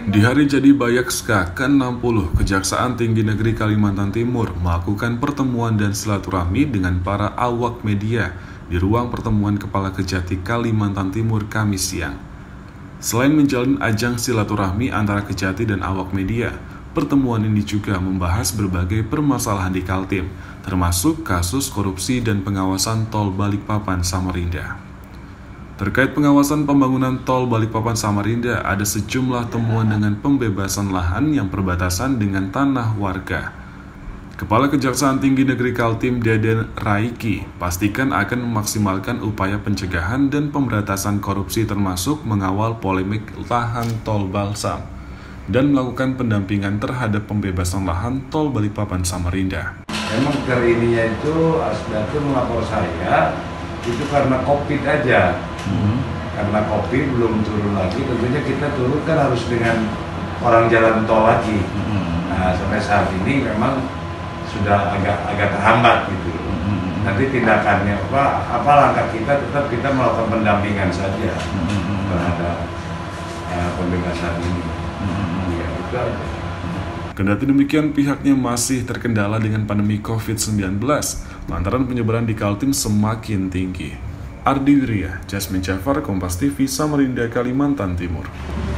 Di hari jadi Bayakska ke-60, Kejaksaan Tinggi Negeri Kalimantan Timur melakukan pertemuan dan silaturahmi dengan para awak media di ruang pertemuan Kepala Kejati Kalimantan Timur Kamis siang. Selain menjalin ajang silaturahmi antara Kejati dan awak media, pertemuan ini juga membahas berbagai permasalahan di Kaltim, termasuk kasus korupsi dan pengawasan tol Balikpapan Samarinda. Terkait pengawasan pembangunan tol Balikpapan Samarinda, ada sejumlah temuan dengan pembebasan lahan yang berbatasan dengan tanah warga. Kepala Kejaksaan Tinggi Negeri Kaltim, Deden Raiki, pastikan akan memaksimalkan upaya pencegahan dan pemberantasan korupsi termasuk mengawal polemik lahan tol Balsam dan melakukan pendampingan terhadap pembebasan lahan tol Balikpapan Samarinda. Memang ininya itu Asda melapor saya itu karena COVID aja. Karena COVID belum turun lagi, tentunya kita turun kan harus dengan orang jalan tol lagi. Nah, sampai saat ini memang sudah agak terhambat gitu. Nanti tindakannya apa langkah kita, tetap kita melakukan pendampingan saja terhadap pembebasan ini. Ya, itu aja. Kendati demikian, pihaknya masih terkendala dengan pandemi COVID-19 lantaran penyebaran di Kaltim semakin tinggi. Ardi Wirya, Jasmine Jafar, Kompas TV, Samarinda, Kalimantan Timur.